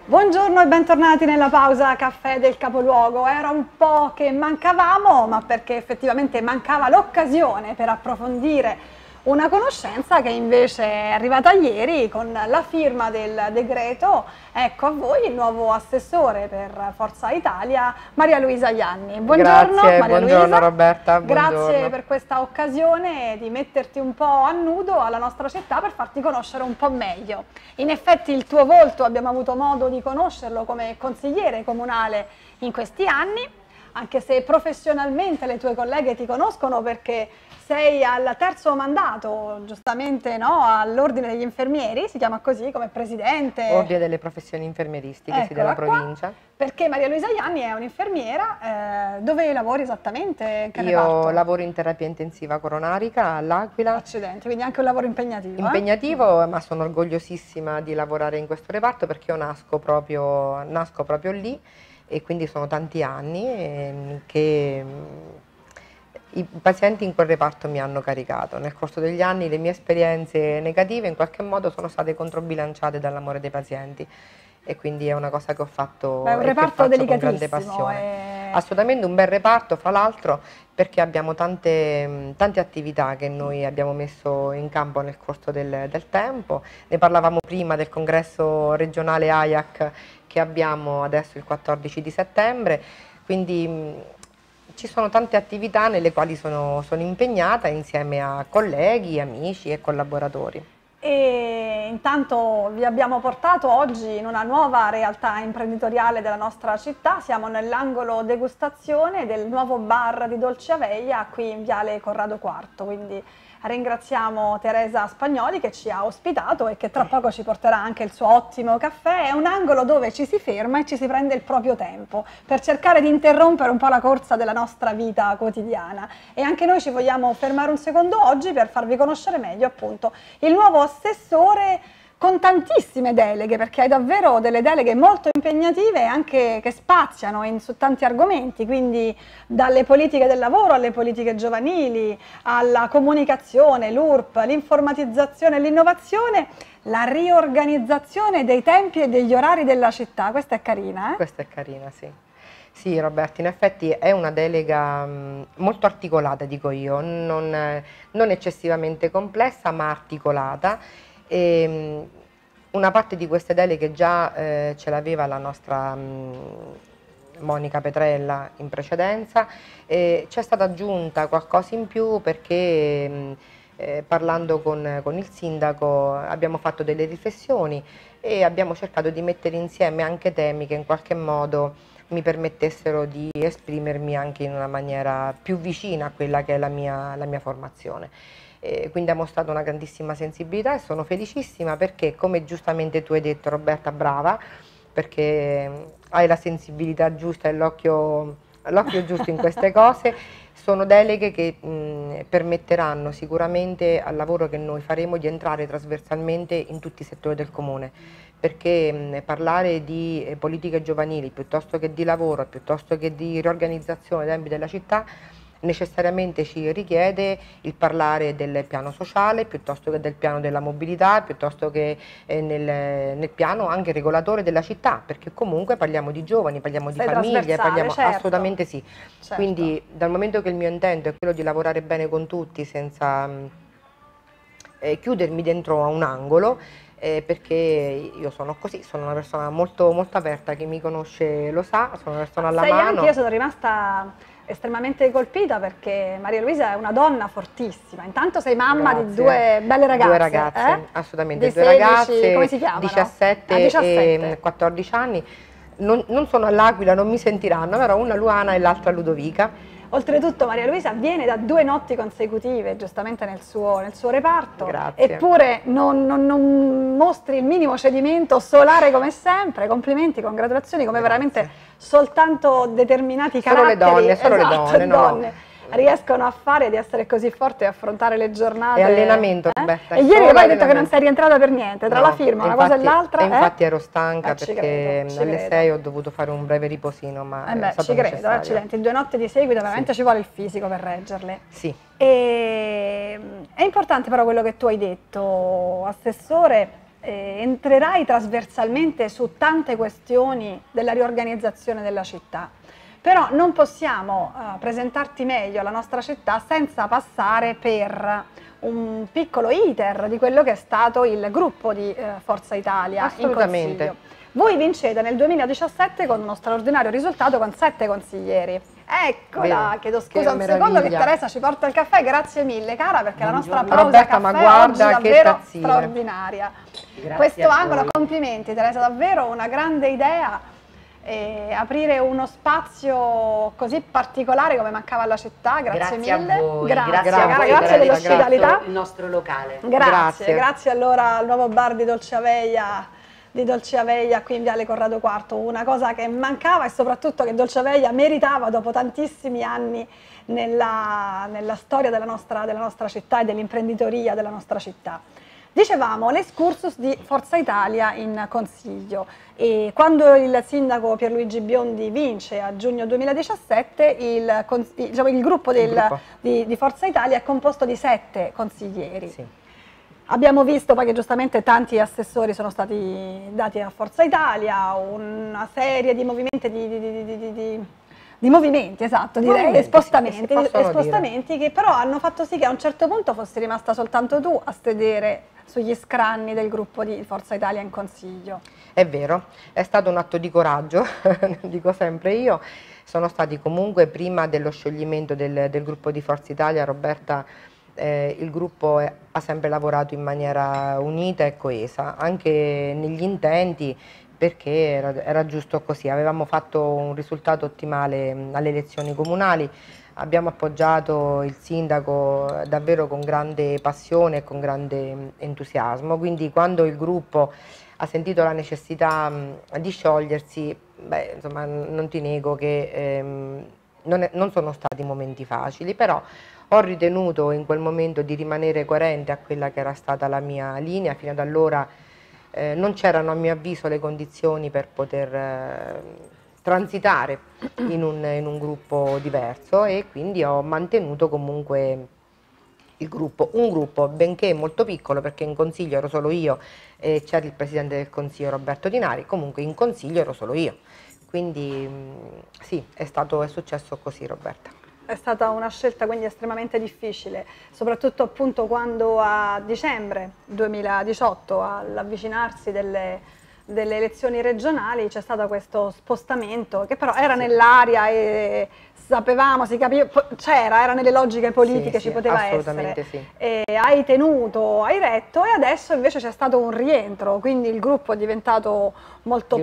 Buongiorno e bentornati nella pausa caffè del capoluogo. Era un po' che mancavamo, ma perché effettivamente mancava l'occasione per approfondire una conoscenza che invece è arrivata ieri con la firma del decreto. Ecco a voi il nuovo assessore per Forza Italia, Maria Luisa Ianni. Buongiorno. Grazie, Maria buongiorno Luisa. Roberta. Grazie Buongiorno. per questa occasione di metterti un po' a nudo alla nostra città per farti conoscere un po' meglio. In effetti il tuo volto abbiamo avuto modo di conoscerlo come consigliere comunale in questi anni, anche se professionalmente le tue colleghe ti conoscono perché sei al terzo mandato, giustamente, no? All'Ordine degli Infermieri, si chiama così, come presidente. Ordine delle professioni infermieristiche, sì, della provincia. Perché Maria Luisa Ianni è un'infermiera, dove lavori esattamente? Che Io reparto? lavoro in terapia intensiva coronarica all'Aquila. Accidenti, quindi anche un lavoro impegnativo. Impegnativo, ma sono orgogliosissima di lavorare in questo reparto perché io nasco proprio lì e quindi sono tanti anni che i pazienti in quel reparto mi hanno caricato. Nel corso degli anni le mie esperienze negative in qualche modo sono state controbilanciate dall'amore dei pazienti e quindi è una cosa che ho fatto, Beh, un e che reparto faccio con delicatissimo. grande passione. Assolutamente un bel reparto, fra l'altro, perché abbiamo tante attività che noi abbiamo messo in campo nel corso del tempo. Ne parlavamo prima del congresso regionale AIAC che abbiamo adesso il 14 di settembre, quindi ci sono tante attività nelle quali sono impegnata insieme a colleghi, amici e collaboratori. E intanto vi abbiamo portato oggi in una nuova realtà imprenditoriale della nostra città. Siamo nell'angolo degustazione del nuovo bar di Dolce Aveia qui in Viale Corrado IV, quindi ringraziamo Teresa Spagnoli che ci ha ospitato e che tra poco ci porterà anche il suo ottimo caffè. È un angolo dove ci si ferma e ci si prende il proprio tempo per cercare di interrompere un po' la corsa della nostra vita quotidiana, e anche noi ci vogliamo fermare un secondo oggi per farvi conoscere meglio appunto il nuovo assessore con tantissime deleghe, perché hai davvero delle deleghe molto impegnative e anche che spaziano su tanti argomenti, quindi dalle politiche del lavoro alle politiche giovanili, alla comunicazione, l'URP, l'informatizzazione e l'innovazione, la riorganizzazione dei tempi e degli orari della città. Questa è carina, eh? Questa è carina, sì. Sì, Roberto, in effetti è una delega molto articolata, dico io, non eccessivamente complessa, ma articolata. Una parte di queste deleghe già ce l'aveva la nostra Monica Petrella in precedenza, c'è stata aggiunta qualcosa in più perché parlando con il sindaco abbiamo fatto delle riflessioni e abbiamo cercato di mettere insieme anche temi che in qualche modo mi permettessero di esprimermi anche in una maniera più vicina a quella che è la mia formazione. Quindi ha mostrato una grandissima sensibilità e sono felicissima perché, come giustamente tu hai detto Roberta, brava, perché hai la sensibilità giusta e l'occhio giusto in queste cose. Sono deleghe che permetteranno sicuramente al lavoro che noi faremo di entrare trasversalmente in tutti i settori del comune, perché parlare di politiche giovanili piuttosto che di lavoro, piuttosto che di riorganizzazione dei tempi della città, necessariamente ci richiede il parlare del piano sociale piuttosto che del piano della mobilità, piuttosto che nel piano anche regolatore della città, perché comunque parliamo di giovani, parliamo di famiglie, parliamo certo. Assolutamente sì. Certo. Quindi dal momento che il mio intento è quello di lavorare bene con tutti senza chiudermi dentro a un angolo, perché io sono così, sono una persona molto, molto aperta, chi mi conosce lo sa, sono una persona alla mano. Io sono rimasta estremamente colpita perché Maria Luisa è una donna fortissima. Intanto sei mamma di due belle ragazze. Due ragazze, assolutamente, di due 16, ragazze, come si chiamano? 17, 17. e 14 anni. Non sono all'Aquila, non mi sentiranno, però una Luana e l'altra Ludovica. Oltretutto Maria Luisa viene da 2 notti consecutive, giustamente nel suo reparto. Grazie. Eppure non mostri il minimo cedimento, solare come sempre. Complimenti, congratulazioni, come Grazie. Veramente soltanto determinati caratteri. Solo le donne, donne. Riescono a fare di essere così forte e affrontare le giornate. E allenamento, Roberta. E ieri poi hai detto che non sei rientrata per niente, tra la firma, una cosa e l'altra. Infatti ero stanca ci perché credo, alle 6 ho dovuto fare un breve riposino, ma è stato ci credo, necessario. accidenti, 2 notti di seguito veramente ci vuole il fisico per reggerle. Sì. È importante però quello che tu hai detto, Assessore, entrerai trasversalmente su tante questioni della riorganizzazione della città. Però non possiamo presentarti meglio alla nostra città senza passare per un piccolo iter di quello che è stato il gruppo di Forza Italia in Consiglio. Voi vincete nel 2017 con uno straordinario risultato con 7 consiglieri. Eccola, chiedo scusa un secondo che Teresa ci porta il caffè, grazie mille cara, perché la nostra pausa Roberta, caffè ma guarda, oggi è davvero che straordinaria. Grazie. Questo angolo, complimenti Teresa, davvero una grande idea. Aprire uno spazio così particolare come mancava alla città, grazie mille. A voi. Grazie dell'ospitalità. Il nostro locale. Grazie allora al nuovo bar di Dolce Aveia qui in Viale Corrado IV, una cosa che mancava e soprattutto che Dolce Aveia meritava dopo tantissimi anni nella storia della nostra città e dell'imprenditoria della nostra città. Dicevamo l'excursus di Forza Italia in Consiglio e quando il sindaco Pierluigi Biondi vince a giugno 2017 il gruppo di Forza Italia è composto di 7 consiglieri. Sì. Abbiamo visto poi che giustamente tanti assessori sono stati dati a Forza Italia, una serie di movimenti spostamenti che però hanno fatto sì che a un certo punto fossi rimasta soltanto tu a sedere sugli scranni del gruppo di Forza Italia in Consiglio. È vero, è stato un atto di coraggio, dico sempre io. Sono stati comunque, prima dello scioglimento del gruppo di Forza Italia, Roberta, il gruppo ha sempre lavorato in maniera unita e coesa, anche negli intenti, perché era giusto così. Avevamo fatto un risultato ottimale alle elezioni comunali, abbiamo appoggiato il sindaco davvero con grande passione e con grande entusiasmo, quindi quando il gruppo ha sentito la necessità di sciogliersi, beh, insomma, non ti nego che non sono stati momenti facili, però ho ritenuto in quel momento di rimanere coerente a quella che era stata la mia linea. Fino ad allora non c'erano, a mio avviso, le condizioni per poter transitare in un gruppo diverso, e quindi ho mantenuto comunque il gruppo, un gruppo benché molto piccolo, perché in Consiglio ero solo io e c'era il Presidente del Consiglio Roberto Tinari, comunque in Consiglio ero solo io, quindi sì, è successo così, Roberta. È stata una scelta quindi estremamente difficile, soprattutto appunto quando a dicembre 2018, all'avvicinarsi delle elezioni regionali, c'è stato questo spostamento che però era nell'aria e sapevamo, si capiva, era nelle logiche politiche, ci poteva assolutamente essere. Sì. E hai tenuto, hai retto, e adesso invece c'è stato un rientro, quindi il gruppo è diventato molto più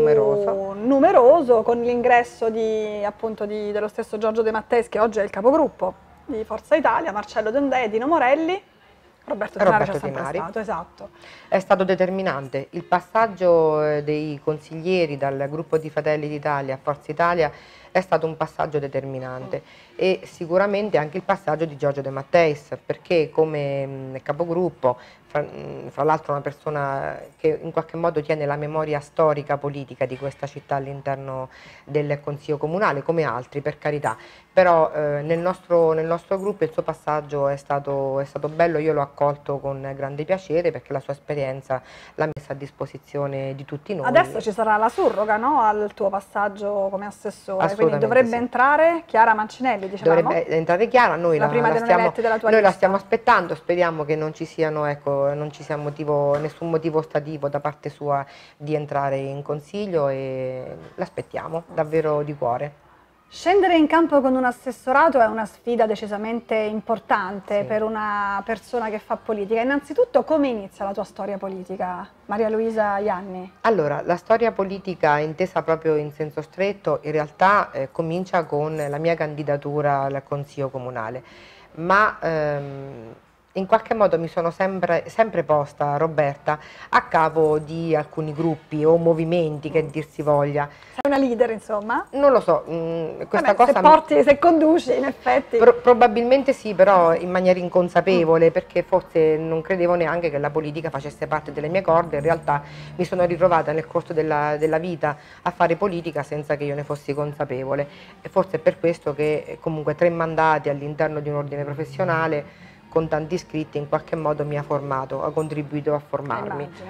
numeroso con l'ingresso dello stesso Giorgio De Matteis, che oggi è il capogruppo di Forza Italia, Marcello Dondè, Dino Morelli. Roberto Tinari c'è sempre stato, esatto. È stato determinante. Il passaggio dei consiglieri dal gruppo di Fratelli d'Italia a Forza Italia è stato un passaggio determinante, e sicuramente anche il passaggio di Giorgio De Matteis, perché come capogruppo, fra l'altro una persona che in qualche modo tiene la memoria storica politica di questa città all'interno del Consiglio Comunale, come altri, per carità, però nel nostro gruppo il suo passaggio è stato bello. Io l'ho accolto con grande piacere, perché la sua esperienza l'ha messa a disposizione di tutti noi. Adesso ci sarà la surroga, no, al tuo passaggio come assessore, quindi dovrebbe entrare Chiara Mancinelli, dicevamo? Dovrebbe entrare Chiara, noi la stiamo aspettando, speriamo che non ci siano, non ci sia nessun motivo ostativo da parte sua di entrare in Consiglio, e l'aspettiamo davvero di cuore. Scendere in campo con un assessorato è una sfida decisamente importante per una persona che fa politica. Innanzitutto, come inizia la tua storia politica, Maria Luisa Ianni? Allora, la storia politica intesa proprio in senso stretto, in realtà comincia con la mia candidatura al Consiglio Comunale, ma in qualche modo mi sono sempre posta, Roberta, a capo di alcuni gruppi o movimenti, che dir si voglia. Sei una leader, insomma? Non lo so, questa cosa... Se conduci, in effetti... Probabilmente sì, però in maniera inconsapevole, perché forse non credevo neanche che la politica facesse parte delle mie corde. In realtà mi sono ritrovata nel corso della vita a fare politica senza che io ne fossi consapevole, e forse è per questo che comunque 3 mandati all'interno di un ordine professionale con tanti iscritti in qualche modo mi ha formato, ha contribuito a formarmi.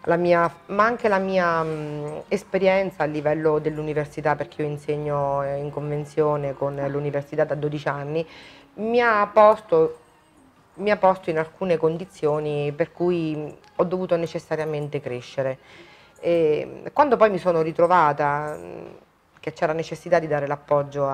ma anche la mia esperienza a livello dell'università, perché io insegno in convenzione con l'università da 12 anni, mi ha posto, mi ha posto in alcune condizioni per cui ho dovuto necessariamente crescere. E quando poi mi sono ritrovata che c'era necessità di dare l'appoggio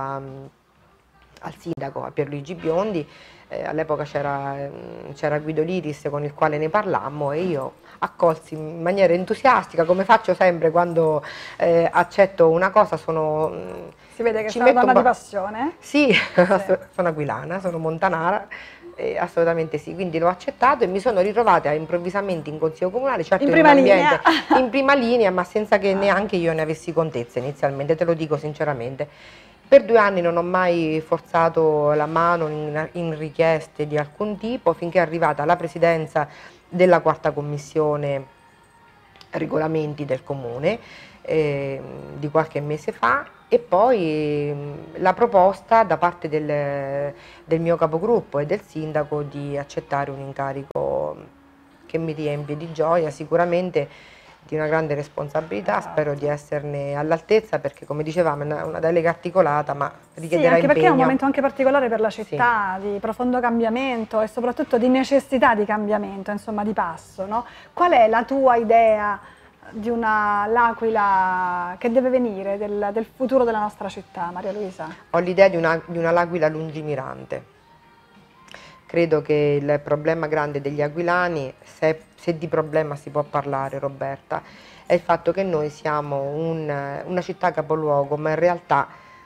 al sindaco, a Pierluigi Biondi, all'epoca c'era Guido Liris con il quale ne parlammo e io accolsi in maniera entusiastica, come faccio sempre quando accetto una cosa, si vede che sei una donna di passione? Sì, sono aquilana, sono montanara. Assolutamente sì, quindi l'ho accettato e mi sono ritrovata improvvisamente in consiglio comunale, certo in prima linea, in prima linea, ma senza che neanche io ne avessi contezza inizialmente, te lo dico sinceramente. Per 2 anni non ho mai forzato la mano in richieste di alcun tipo, finché è arrivata la presidenza della quarta commissione regolamenti del comune di qualche mese fa, e poi la proposta da parte del mio capogruppo e del sindaco di accettare un incarico che mi riempie di gioia, sicuramente di una grande responsabilità. Spero di esserne all'altezza, perché come dicevamo è una delega articolata, ma richiederà anche impegno. Perché è un momento anche particolare per la città, sì, di profondo cambiamento e soprattutto di necessità di cambiamento, insomma di passo, no? Qual è la tua idea di l'Aquila che deve venire, del futuro della nostra città, Maria Luisa? Ho l'idea di una l'Aquila lungimirante. Credo che il problema grande degli aquilani, se di problema si può parlare, Roberta, è il fatto che noi siamo una città capoluogo, ma in realtà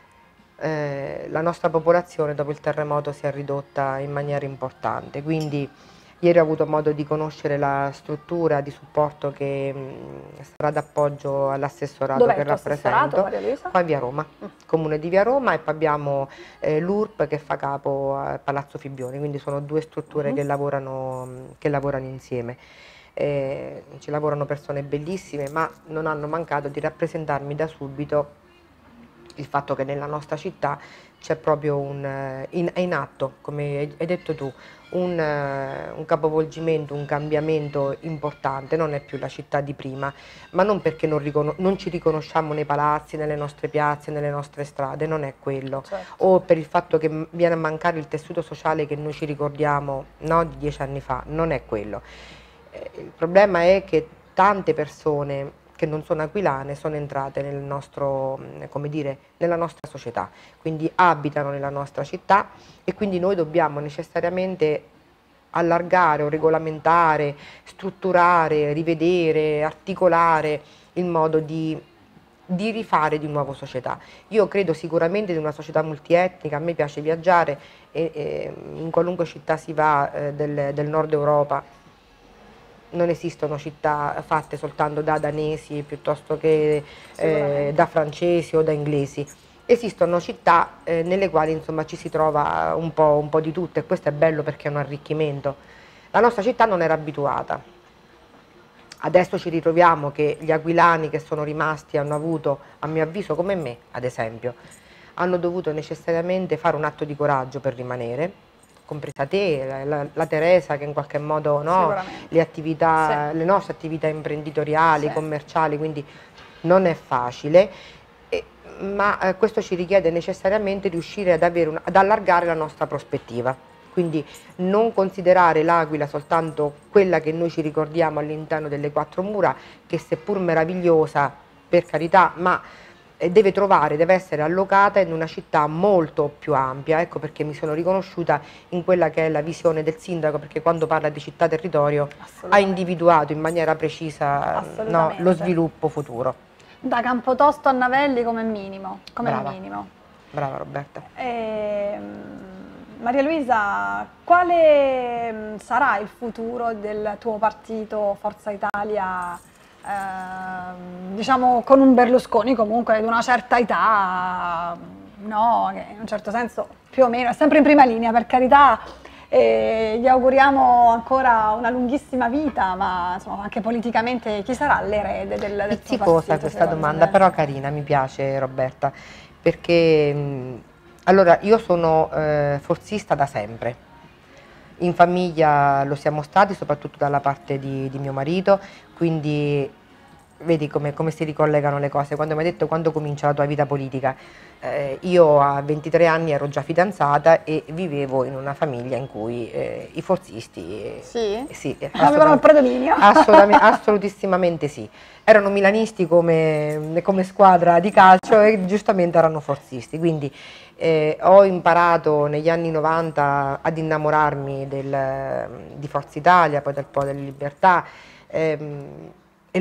la nostra popolazione dopo il terremoto si è ridotta in maniera importante. Quindi ieri ho avuto modo di conoscere la struttura di supporto che sarà d'appoggio all'assessorato che rappresento, qua a Via Roma, comune di Via Roma, e poi abbiamo l'URP che fa capo a Palazzo Fibbioni, quindi sono 2 strutture che lavorano insieme. Ci lavorano persone bellissime, ma non hanno mancato di rappresentarmi da subito il fatto che nella nostra città c'è proprio è in atto, come hai detto tu, un capovolgimento, un cambiamento importante. Non è più la città di prima, ma non perché non ci riconosciamo nei palazzi, nelle nostre piazze, nelle nostre strade, non è quello, certo, o per il fatto che viene a mancare il tessuto sociale che noi ci ricordiamo, no, di 10 anni fa, non è quello. Il problema è che tante persone che non sono aquilane sono entrate nel nostro, come dire, nella nostra società, quindi abitano nella nostra città, e quindi noi dobbiamo necessariamente allargare o regolamentare, strutturare, rivedere, articolare il modo di rifare di nuovo società. Io credo sicuramente in una società multietnica, a me piace viaggiare e in qualunque città si va del nord Europa. Non esistono città fatte soltanto da danesi piuttosto che da francesi o da inglesi. Esistono città nelle quali insomma ci si trova un po' di tutto, e questo è bello perché è un arricchimento. La nostra città non era abituata. Adesso ci ritroviamo che gli aquilani che sono rimasti hanno avuto, a mio avviso, come me ad esempio, hanno dovuto necessariamente fare un atto di coraggio per rimanere, compresa te, la Teresa, che in qualche modo, no, le nostre attività imprenditoriali, commerciali, quindi non è facile, ma questo ci richiede necessariamente riuscire ad allargare la nostra prospettiva, quindi non considerare l'Aquila soltanto quella che noi ci ricordiamo all'interno delle 4 mura, che seppur meravigliosa, per carità, ma deve essere allocata in una città molto più ampia. Ecco perché mi sono riconosciuta in quella che è la visione del sindaco, perché quando parla di città-territorio ha individuato in maniera precisa, no, lo sviluppo futuro. Da Campotosto a Navelli come minimo. Brava Roberta. Maria Luisa, quale sarà il futuro del tuo partito Forza Italia? Diciamo con un Berlusconi comunque di una certa età, no, che in un certo senso più o meno è sempre in prima linea, per carità, gli auguriamo ancora una lunghissima vita, ma insomma anche politicamente chi sarà l'erede del tuo partito? Questa domanda, però carina, mi piace Roberta, perché allora io sono forzista da sempre. In famiglia lo siamo stati, soprattutto dalla parte di mio marito, quindi vedi come si ricollegano le cose. Quando mi hai detto quando comincia la tua vita politica, io a 23 anni ero già fidanzata e vivevo in una famiglia in cui i forzisti Sì? Avevano il assolutamente, predominio. assolutissimamente sì. Erano milanisti come squadra di calcio e giustamente erano forzisti, quindi ho imparato negli anni 90 ad innamorarmi di Forza Italia, poi del Po' della Libertà, e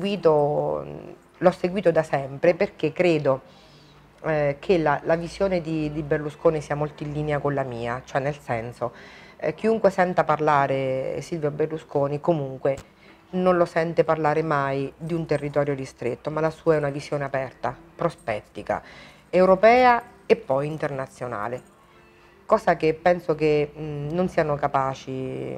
l'ho seguito da sempre perché credo che la visione di Berlusconi sia molto in linea con la mia, cioè nel senso, chiunque senta parlare Silvio Berlusconi comunque non lo sente parlare mai di un territorio ristretto, ma la sua è una visione aperta, prospettica, europea e poi internazionale, cosa che penso che non siano capaci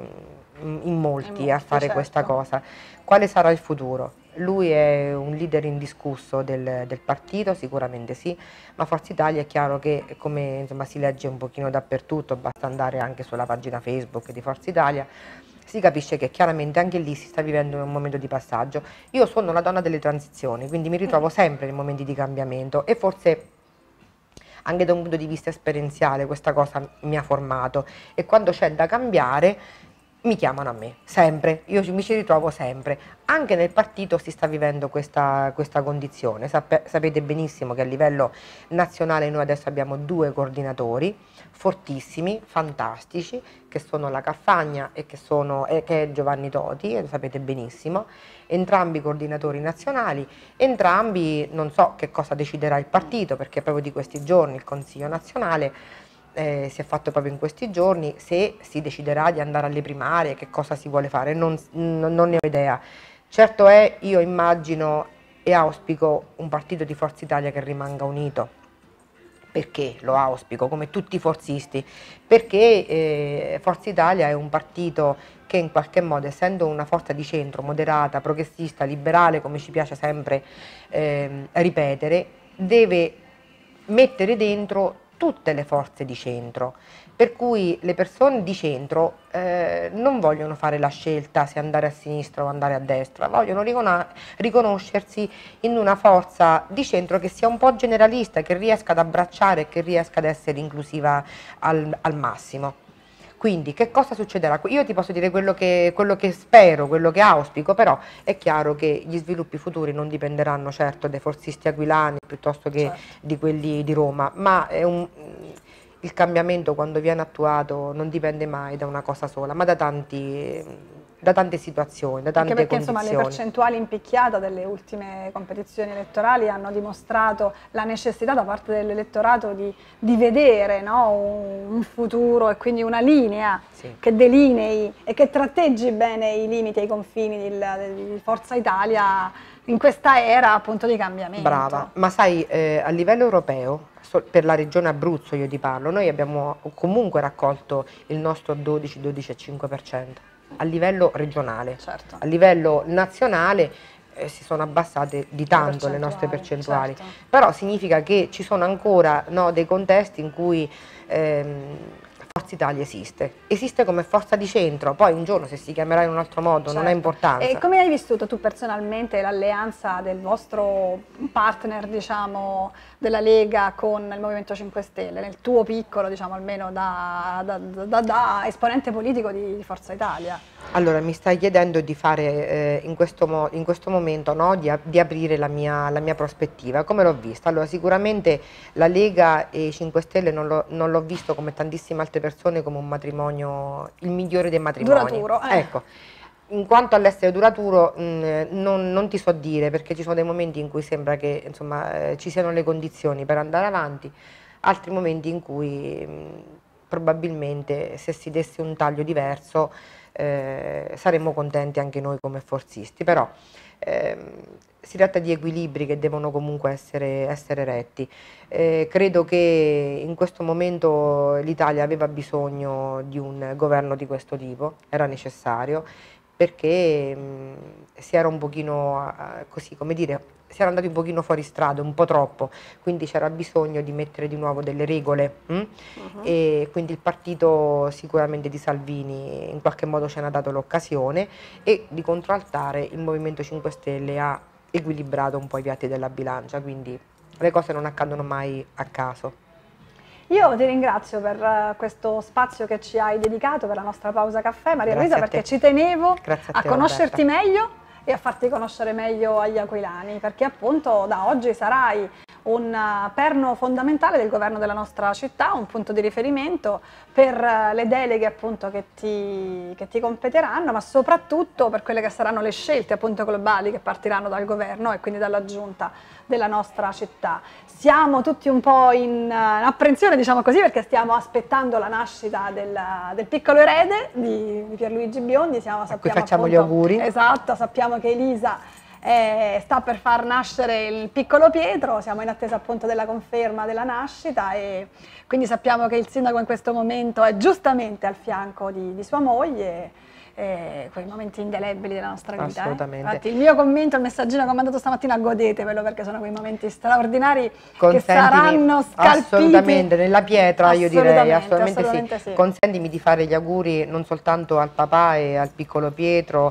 in molti a fare questa certo. cosa. Quale sarà il futuro? Lui è un leader indiscusso del partito, sicuramente sì, ma Forza Italia è chiaro che, come insomma, si legge un pochino dappertutto, basta andare anche sulla pagina Facebook di Forza Italia, si capisce che chiaramente anche lì si sta vivendo un momento di passaggio. Io sono una donna delle transizioni, quindi mi ritrovo sempre in momenti di cambiamento e forse anche da un punto di vista esperienziale questa cosa mi ha formato e quando c'è da cambiare mi chiamano a me, sempre, io mi ci ritrovo sempre. Anche nel partito si sta vivendo questa condizione, sapete benissimo che a livello nazionale noi adesso abbiamo 2 coordinatori fortissimi, fantastici, che sono la Caffagna e che è Giovanni Toti, lo sapete benissimo, entrambi coordinatori nazionali, entrambi non so che cosa deciderà il partito, perché proprio di questi giorni il Consiglio nazionale si è fatto proprio in questi giorni, se si deciderà di andare alle primarie, che cosa si vuole fare, non ne ho idea. Certo è, io immagino e auspico un partito di Forza Italia che rimanga unito. Perché lo auspico, come tutti i forzisti? Perché Forza Italia è un partito che in qualche modo, essendo una forza di centro, moderata, progressista, liberale, come ci piace sempre ripetere, deve mettere dentro tutte le forze di centro, per cui le persone di centro non vogliono fare la scelta se andare a sinistra o andare a destra, vogliono riconoscersi in una forza di centro che sia un po' generalista, che riesca ad abbracciare e che riesca ad essere inclusiva al massimo. Quindi che cosa succederà? Io ti posso dire quello che spero, quello che auspico, però è chiaro che gli sviluppi futuri non dipenderanno certo dai forzisti aquilani piuttosto che Certo. di quelli di Roma, ma il cambiamento quando viene attuato non dipende mai da una cosa sola, ma da tante situazioni, da Anche tante perché insomma le condizioni. percentuali in picchiata delle ultime competizioni elettorali hanno dimostrato la necessità da parte dell'elettorato di vedere, no, un futuro e quindi una linea Sì. che delinei e che tratteggi bene i limiti e i confini di Forza Italia in questa era appunto di cambiamento. Brava, ma sai, a livello europeo, per la regione Abruzzo io ti parlo, noi abbiamo comunque raccolto il nostro 12-12,5%, a livello regionale. Certo. A livello nazionale si sono abbassate di tanto le nostre percentuali, certo. però significa che ci sono ancora, no, dei contesti in cui Forza Italia esiste come forza di centro, poi un giorno se si chiamerà in un altro modo non ha importanza. E come hai vissuto tu personalmente l'alleanza del vostro partner, diciamo, della Lega con il Movimento 5 Stelle, nel tuo piccolo, diciamo, almeno da esponente politico di Forza Italia? Allora, mi stai chiedendo di fare in questo momento, no, di aprire la mia prospettiva. Come l'ho vista? Allora, sicuramente la Lega e i 5 Stelle non l'ho visto come tantissime altre persone come un matrimonio, il migliore dei matrimoni. Duraturo, Ecco, in quanto all'essere duraturo non ti so dire, perché ci sono dei momenti in cui sembra che insomma, ci siano le condizioni per andare avanti, altri momenti in cui probabilmente se si desse un taglio diverso saremmo contenti anche noi come forzisti, però si tratta di equilibri che devono comunque essere retti. Credo che in questo momento l'Italia aveva bisogno di un governo di questo tipo, era necessario, perché si era un pochino così, come dire, si era andati un pochino fuori strada, un po' troppo, quindi c'era bisogno di mettere di nuovo delle regole e quindi il partito sicuramente di Salvini in qualche modo ce n'ha dato l'occasione, e di contraltare il Movimento 5 Stelle ha equilibrato un po' i piatti della bilancia, quindi le cose non accadono mai a caso. Io ti ringrazio per questo spazio che ci hai dedicato, per la nostra pausa caffè, Maria Luisa, perché ci tenevo a conoscerti meglio e a farti conoscere meglio agli aquilani, perché appunto da oggi sarai un perno fondamentale del governo della nostra città, un punto di riferimento per le deleghe appunto che ti competeranno, ma soprattutto per quelle che saranno le scelte appunto globali che partiranno dal governo e quindi dalla giunta della nostra città. Siamo tutti un po' in apprensione, diciamo così, perché stiamo aspettando la nascita del piccolo erede di Pierluigi Biondi. A cui facciamo appunto gli auguri. Esatto, sappiamo che Elisa sta per far nascere il piccolo Pietro, siamo in attesa appunto della conferma della nascita e quindi sappiamo che il sindaco in questo momento è giustamente al fianco di sua moglie. Quei momenti indelebili della nostra vita. Assolutamente. Infatti il mio commento, il messaggino che ho mandato stamattina, godetevelo perché sono quei momenti straordinari che saranno scalpiti. Assolutamente, nella pietra io direi, assolutamente sì. Sì. Consentimi di fare gli auguri non soltanto al papà e al piccolo Pietro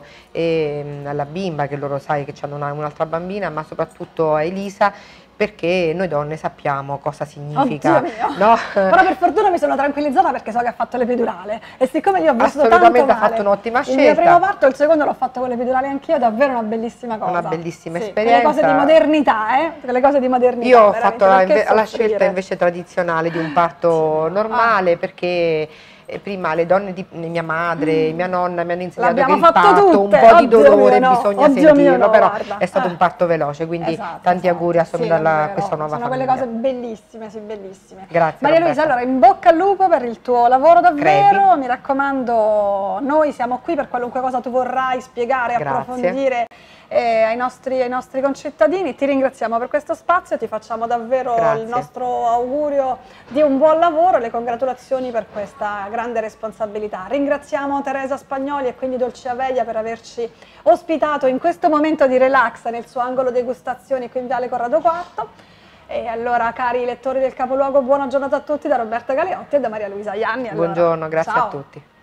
e alla bimba, che loro sai che hanno un'altra bambina, ma soprattutto a Elisa, perché noi donne sappiamo cosa significa. Oddio mio. No? Però per fortuna mi sono tranquillizzata perché so che ha fatto l'epidurale e siccome io ho vissuto assolutamente tanto male, ha fatto un'ottima scelta. il mio primo parto e il secondo l'ho fatto con l'epidurale anch'io, è davvero una bellissima cosa. Una bellissima sì, esperienza. Quelle cose di modernità, quelle cose di modernità. Io ho fatto la scelta invece tradizionale di un parto normale perché prima le donne di mia madre, mia nonna mi hanno insegnato che il parto tutte. Un po' di dolore mio, bisogna sentirlo, no, però guarda. è stato un parto veloce, quindi tanti auguri a questa nuova famiglia. Sono quelle cose bellissime, sì, bellissime. Grazie Maria Luisa, allora in bocca al lupo per il tuo lavoro davvero, Crepi. mi raccomando, noi siamo qui per qualunque cosa tu vorrai spiegare, approfondire ai nostri concittadini. Ti ringraziamo per questo spazio, ti facciamo davvero il nostro augurio di un buon lavoro e le congratulazioni per questa grande responsabilità. Ringraziamo Teresa Spagnoli e quindi Dolce Aveia per averci ospitato in questo momento di relax nel suo angolo degustazioni qui in Viale Corrado IV. E allora, cari lettori del Capoluogo, buona giornata a tutti da Roberta Galeotti e da Maria Luisa Ianni. Allora, buongiorno, grazie ciao. a tutti.